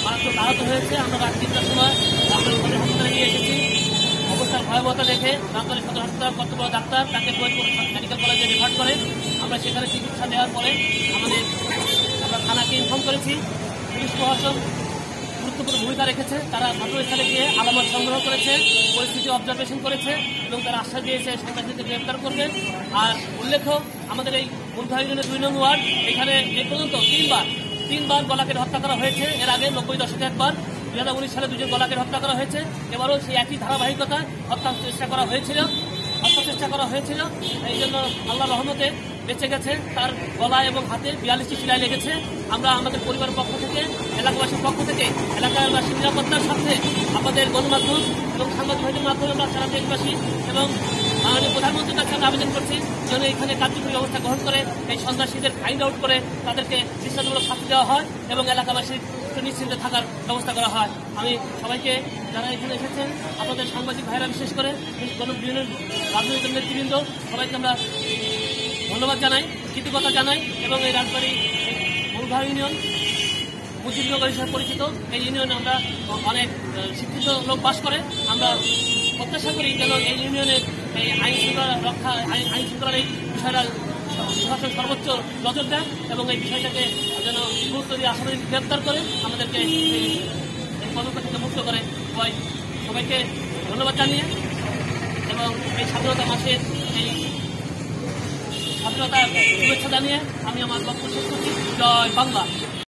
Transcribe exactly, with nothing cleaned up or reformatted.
মারাত্মক আহত হয়েছে। আমরা রাত তিনটার সময় আমরা ওখানে হাসপাতালে নিয়ে এসেছি। অবস্থার ভয়াবহতা দেখে রামতলী সদর হাসপাতাল কর্তব্য ডাক্তার তাকে ফরিদপুর মেডিকেল কলেজে রেফার করে। আমরা সেখানে চিকিৎসা দেওয়ার পরে আমাদের আমরা থানাকে ইনফর্ম করেছি। পুলিশ প্রশাসন গুরুত্বপূর্ণ ভূমিকা রেখেছে। তারা ঘটনাস্থলে গিয়ে আলামত সংগ্রহ করেছে, পরিস্থিতি অবজারভেশন করেছে এবং তারা আশ্বাস দিয়েছে সন্ত্রাসীদের গ্রেপ্তার করবে। আর উল্লেখ্য, আমাদের এই মুলঘা ইউনিয়নের দুই নং ওয়ার্ড, এখানে এ পর্যন্ত তিনবার তিনবার গলাকেট হত্যা করা হয়েছে। এর আগে নব্বই দশকে একবার, দুই হাজার উনিশ সালে দুজন গলাকেট হত্যা করা হয়েছে। এবারও সেই একই ধারাবাহিকতায় হত্যার চেষ্টা করা হয়েছিল হত্যা চেষ্টা করা হয়েছিল এই জন্য আল্লাহ রহমতে বেঁচে গেছে। তার গলা এবং হাতে বিয়াল্লিশটি সেলাই লেগেছে। আমরা আমাদের পরিবারের পক্ষ থেকে, এলাকাবাসীর পক্ষ থেকে, এলাকাবাসীর নিরাপত্তার সাথে আমাদের গণমাধ্যম এবং সাংবাদিক ভাইদের মাধ্যমে আমরা সারা দেশবাসী এবং মাননীয় প্রধানমন্ত্রীর কাছে আমরা আবেদন করছি যেন এখানে কার্যকরী ব্যবস্থা গ্রহণ করে এই সন্ত্রাসীদের ফাইন্ড আউট করে তাদেরকে দৃষ্টান্তমূলক শাস্তি দেওয়া হয় এবং এলাকাবাসীর নিশ্চিন্তে থাকার ব্যবস্থা করা হয়। আমি সবাইকে, যারা এখানে এসেছেন, আপনাদের সাংবাদিক ভাইরা বিশেষ করে বিভিন্ন রাজনৈতিক নেতৃবৃন্দ, সবাইকে আমরা ধন্যবাদ জানাই, কৃতজ্ঞতা জানাই এবং এই রাজবাড়ী মুলঘা ইউনিয়ন মুজিবনগর হিসেবে পরিচিত এই ইউনিয়নে আমরা অনেক শিক্ষিত লোক বাস করে। আমরা প্রত্যাশা করি যেন এই ইউনিয়নের এই আইন শৃঙ্খলা রক্ষা আইন শৃঙ্খলার এই বিষয়টা প্রশাসন সর্বোচ্চ নজর দেয় এবং এই বিষয়টাকে যেন গুরুত্ব দিয়ে আসামি গ্রেপ্তার করে আমাদেরকে এই কর্মকাণ্ড থেকে মুক্ত করে। সবাই সবাইকে ধন্যবাদ জানিয়ে এবং এই স্বাধীনতা মাসের এই স্বাধীনতা শুভেচ্ছা জানিয়ে আমি আমার বক্তব্য শেষ করছি। জয় বাংলা।